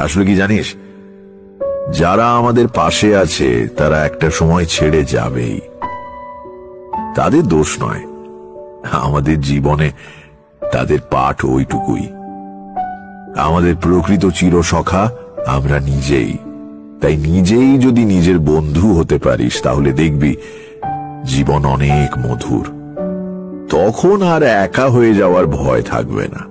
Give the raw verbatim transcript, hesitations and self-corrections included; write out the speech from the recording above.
আসলে কি জানিস, যারা আমাদের পাশে আছে তারা একটা সময় ছেড়ে যাবেই। তাদের দোষ নয়, আমাদের জীবনে তাদের পাঠ ওইটুকুই। আমাদের প্রকৃত চিরসখা আমরা নিজেই। তাই নিজেই যদি নিজের বন্ধু হতে পারিস তাহলে দেখবি জীবন অনেক মধুর। তখন আর একা হয়ে যাওয়ার ভয় থাকবে না।